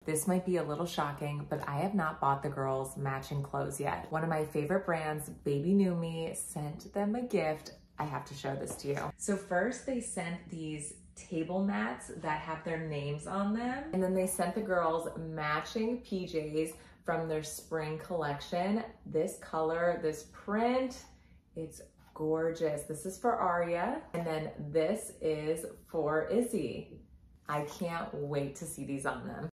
This might be a little shocking, but I have not bought the girls matching clothes yet. One of my favorite brands, Baby New Me, sent them a gift. I have to show this to you. So first they sent these table mats that have their names on them. And then they sent the girls matching PJs from their spring collection. This color, this print, it's gorgeous. This is for Aria. And then this is for Izzy. I can't wait to see these on them.